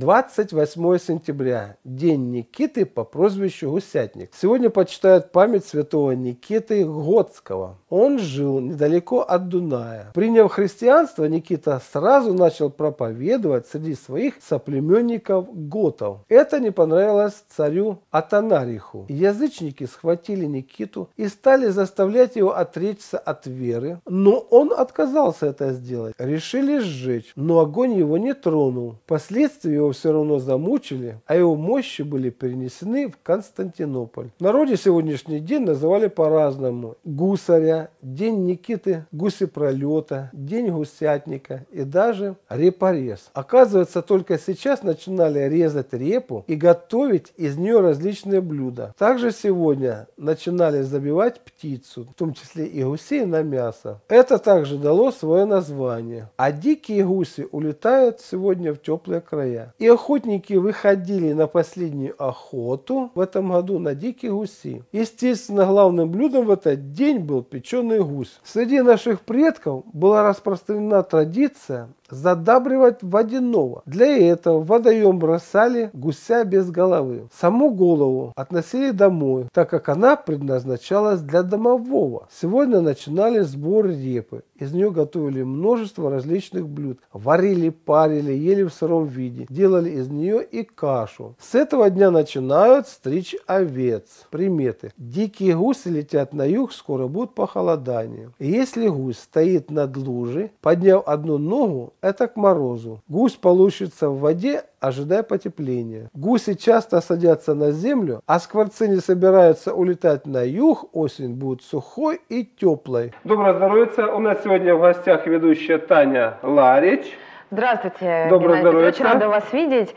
28 сентября. День Никиты по прозвищу Гусятник. Сегодня почитают память святого Никиты Готского. Он жил недалеко от Дуная. Приняв христианство, Никита сразу начал проповедовать среди своих соплеменников готов. Это не понравилось царю Атанариху. Язычники схватили Никиту и стали заставлять его отречься от веры, но он отказался это сделать. Решили сжечь, но огонь его не тронул. Впоследствии его все равно замучили, а его мощи были перенесены в Константинополь. В народе сегодняшний день называли по-разному: гусаря, день Никиты гусепролета, день гусятника и даже репорез. Оказывается, только сейчас начинали резать репу и готовить из нее различные блюда. Также сегодня начинали забивать птицу, в том числе и гусей, на мясо. Это также дало свое название. А дикие гуси улетают сегодня в теплые края. И охотники выходили на последнюю охоту в этом году на диких гусей. Естественно, главным блюдом в этот день был печеный гусь. Среди наших предков была распространена традиция задабривать водяного. Для этого в водоем бросали гуся без головы. Саму голову относили домой, так как она предназначалась для домового. Сегодня начинали сбор репы. Из нее готовили множество различных блюд. Варили, парили, ели в сыром виде. Делали из нее и кашу. С этого дня начинают стричь овец. Приметы. Дикие гуси летят на юг, скоро будет похолодание. И если гусь стоит над лужей, подняв одну ногу, это к морозу. Гусь получится в воде, ожидая потепления. Гуси часто садятся на землю, а скворцы не собираются улетать на юг. Осень будет сухой и теплой. Доброе здоровье. У нас сегодня в гостях ведущая Таня Ларич. Здравствуйте, Доброе здоровье. Очень рада вас видеть.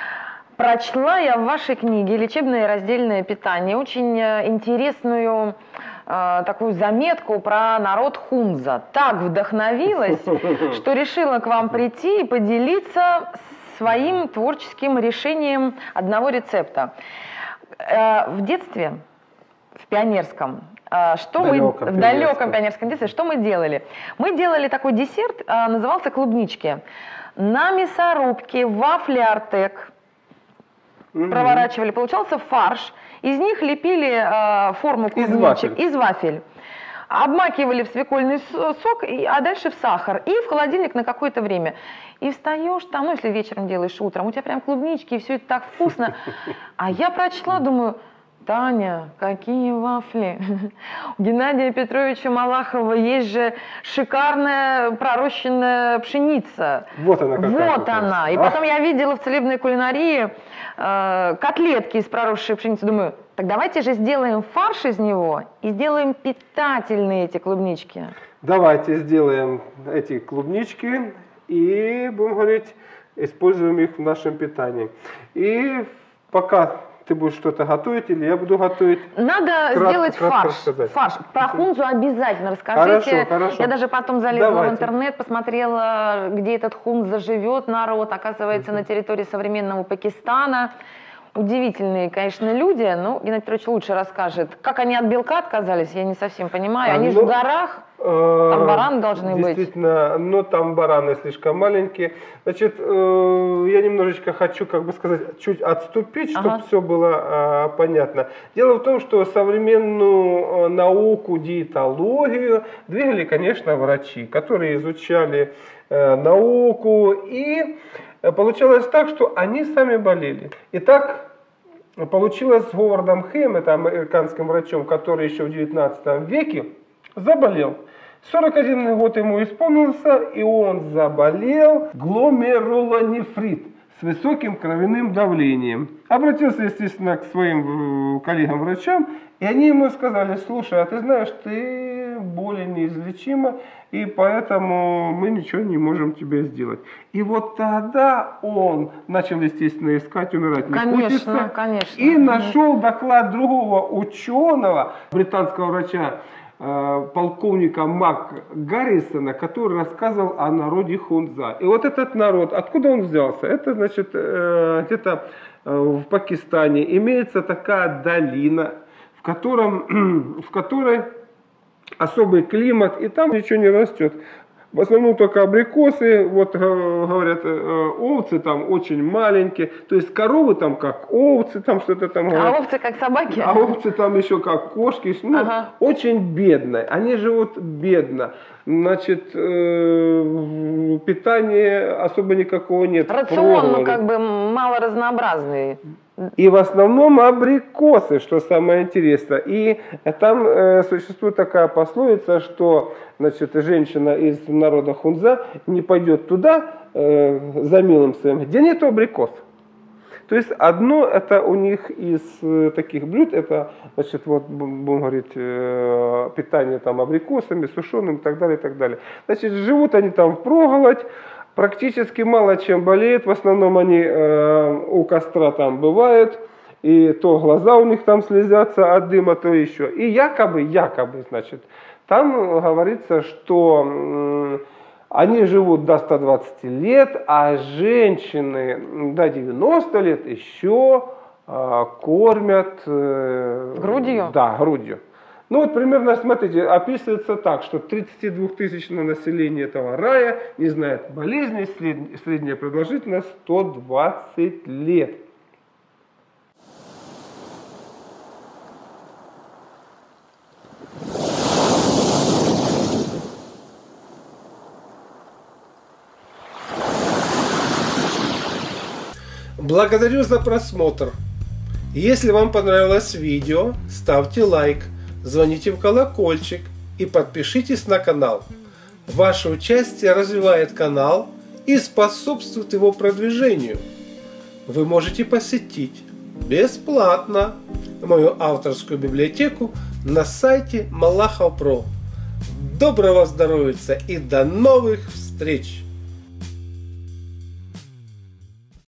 Прочла я в вашей книге «Лечебное и раздельное питание» очень интересную такую заметку про народ Хунза. Так вдохновилась, что решила к вам прийти и поделиться своим творческим решением одного рецепта. В детстве, в пионерском, в далеком пионерском детстве, что мы делали? Мы делали такой десерт, назывался клубнички. На мясорубке вафли Артек проворачивали, получался фарш. Из них лепили форму клубничек из вафель. Обмакивали в свекольный сок, а дальше в сахар. И в холодильник на какое-то время. И встаешь там, ну если вечером делаешь, утром, у тебя прям клубнички, и все это так вкусно. А я прочла, думаю: Таня, какие вафли! У Геннадия Петровича Малахова есть же шикарная пророщенная пшеница. Вот она какая. Вот она. И потом я видела в целебной кулинарии котлетки из проросшей пшеницы. Думаю, так давайте же сделаем фарш из него и сделаем питательные эти клубнички. Давайте сделаем эти клубнички и, будем говорить, используем их в нашем питании. И пока ты будешь что-то готовить или я буду готовить? Надо сделать фарш. Про хунзу обязательно расскажите. Хорошо. Я даже потом залезла в интернет, посмотрела, где этот хунза живет, народ, оказывается, на территории современного Пакистана. Удивительные, конечно, люди. Ну, Геннадий Петрович лучше расскажет. Как они от белка отказались, я не совсем понимаю. Они же в горах, там бараны должны быть. Действительно, но там бараны слишком маленькие. Значит, я немножечко хочу, как бы сказать, чуть отступить, чтобы все было понятно. Дело в том, что современную науку, диетологию двигали, конечно, врачи, которые изучали науку, и получалось так, что они сами болели. И так получилось с Говардом Хэем, это американским врачом, который еще в 19 веке заболел. 41 год ему исполнился, и он заболел гломерулонефрит с высоким кровяным давлением. Обратился, естественно, к своим коллегам-врачам, и они ему сказали: слушай, а ты знаешь, ты более неизлечима, и поэтому мы ничего не можем тебе сделать. И вот тогда он начал, естественно, искать, умирать не хочется. Конечно. И нашел доклад другого ученого, британского врача, полковника Мак Гаррисона, который рассказывал о народе Хунза. И вот этот народ, откуда он взялся? Это, значит, где-то в Пакистане имеется такая долина, в которой особый климат, и там ничего не растет. В основном только абрикосы, вот говорят, овцы там очень маленькие, то есть коровы там как овцы, там что-то там говорят. А овцы как собаки? А овцы там еще как кошки, ну, очень бедно, они живут бедно. Значит, питания особо никакого нет. Рацион, ну, как бы мало разнообразный. И в основном абрикосы, что самое интересное. И там существует такая пословица, что, значит, женщина из народа хунза не пойдет туда за милым своим, где нет абрикос. То есть одно это у них из таких блюд, это, значит, вот будем говорить, питание там абрикосами, сушеным и так далее, и так далее. Значит, живут они там впроголодь, практически мало чем болеют, в основном они у костра там бывают, и то глаза у них там слезятся от дыма, то еще. И якобы, значит, там говорится, что они живут до 120 лет, а женщины до 90 лет еще кормят... Грудью? Да, грудью. Ну вот примерно, смотрите, описывается так, что 32-тысячное население этого рая не знает болезней, средняя продолжительность 120 лет. Благодарю за просмотр. Если вам понравилось видео, ставьте лайк, звоните в колокольчик и подпишитесь на канал. Ваше участие развивает канал и способствует его продвижению. Вы можете посетить бесплатно мою авторскую библиотеку на сайте Малахов Про. Доброго здоровья и до новых встреч!